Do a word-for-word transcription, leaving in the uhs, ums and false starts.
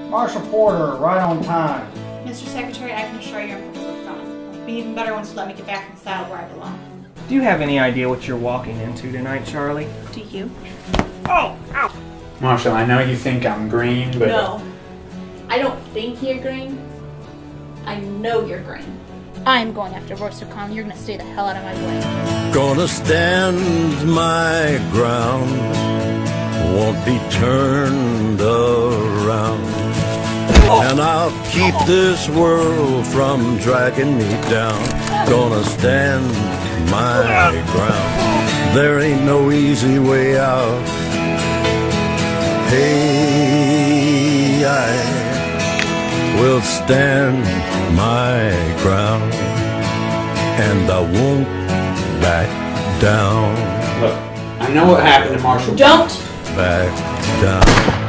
Marshal Porter, right on time. Mister Secretary, I can assure you I'm perfectly fine. It'll be even better once you let me get back in the saddle where I belong. Do you have any idea what you're walking into tonight, Charlie? Do you? Oh! Ow! Marshal, I know you think I'm green, but... No. I don't think you're green. I know you're green. I'm going after Royster Con. You're gonna stay the hell out of my way. Gonna stand my ground. Won't be turned around. And I'll keep this world from dragging me down. Gonna stand my ground. There ain't no easy way out. Hey, I will stand my ground, and I won't back down. Look, I know what happened to Marshal. Don't Back down.